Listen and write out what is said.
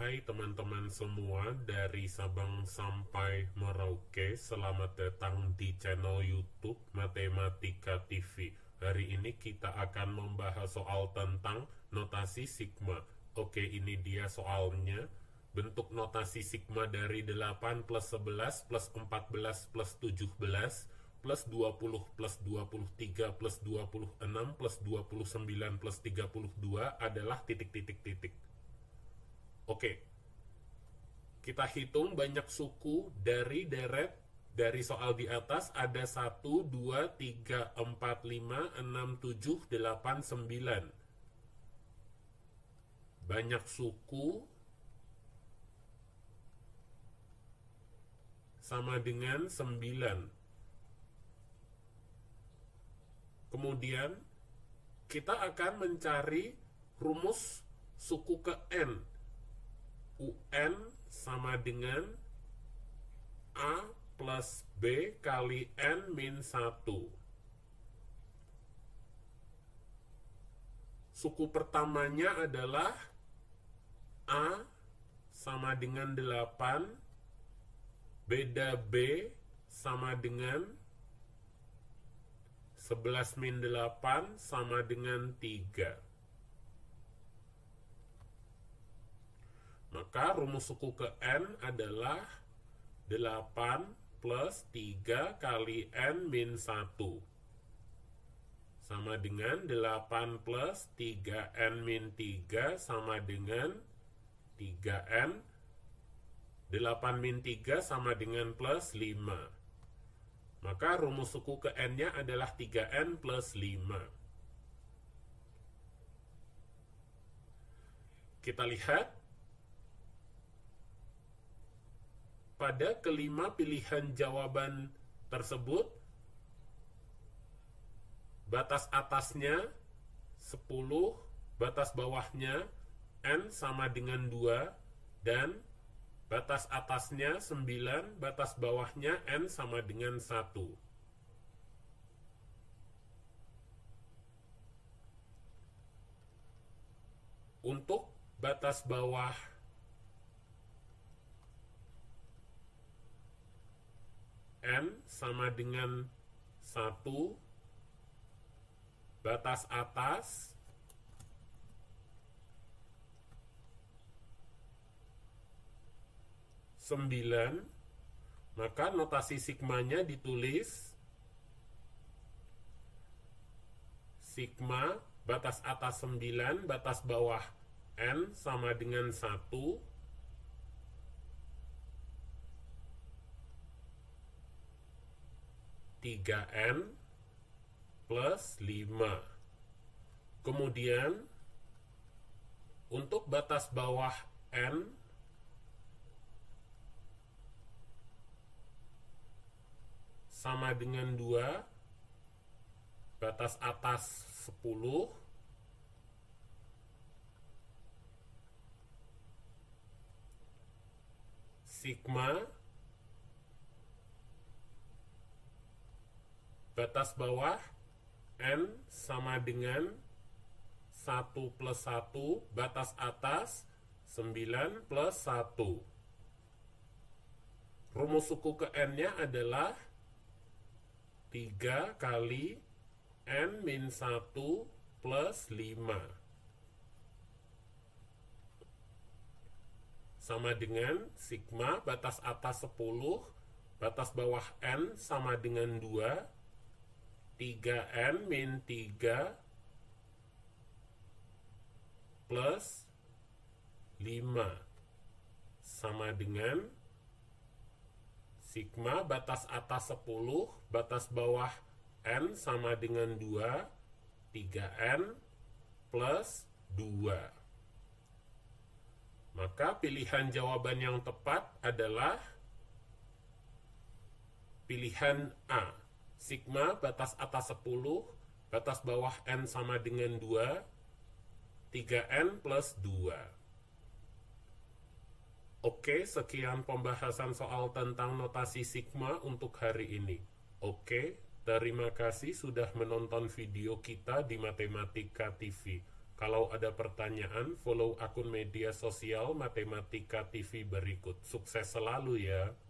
Hai teman-teman semua dari Sabang sampai Merauke. Selamat datang di channel YouTube Matematika TV. Hari ini kita akan membahas soal tentang notasi sigma. Oke, ini dia soalnya. Bentuk notasi sigma dari 8 plus 11 plus 14 plus 17 plus 20 plus 23 plus 26 plus 29 plus 32 adalah titik-titik-titik. Oke, kita hitung banyak suku dari deret dari soal di atas. Ada 1, 2, 3, 4, 5, 6, 7, 8, 9. Banyak suku sama dengan 9. Kemudian kita akan mencari rumus suku ke N. UN sama dengan A plus B kali N min 1. Suku pertamanya adalah A sama dengan 8, beda B sama dengan 11 min 8 sama dengan 3. Maka rumus suku ke N adalah 8 plus 3 kali N min 1. Sama dengan 8 plus 3N min 3 sama dengan 3N. 8 min 3 sama dengan plus 5. Maka rumus suku ke N-nya adalah 3N plus 5. Kita lihat. Pada kelima pilihan jawaban tersebut, batas atasnya 10, batas bawahnya N sama dengan 2, dan batas atasnya 9, batas bawahnya N sama dengan 1. Untuk batas bawah N sama dengan 1, batas atas 9, maka notasi sigmanya ditulis sigma batas atas 9, batas bawah N sama dengan 1, 3N plus 5. Kemudian untuk batas bawah N sama dengan 2, batas atas 10, sigma batas bawah N sama dengan 1 plus 1, batas atas 9 plus 1. Rumus suku ke N-nya adalah 3 kali N min 1 plus 5. Sama dengan sigma batas atas 10, batas bawah N sama dengan 2, 3N min 3 plus 5 sama dengan sigma batas atas 10, batas bawah N sama dengan 2, 3N plus 2. Maka pilihan jawaban yang tepat adalah pilihan A. Sigma batas atas 10, batas bawah N sama dengan 2, 3N plus 2. Oke, sekian pembahasan soal tentang notasi sigma untuk hari ini. Oke, terima kasih sudah menonton video kita di Matematika TV. Kalau ada pertanyaan, follow akun media sosial Matematika TV berikut. Sukses selalu ya.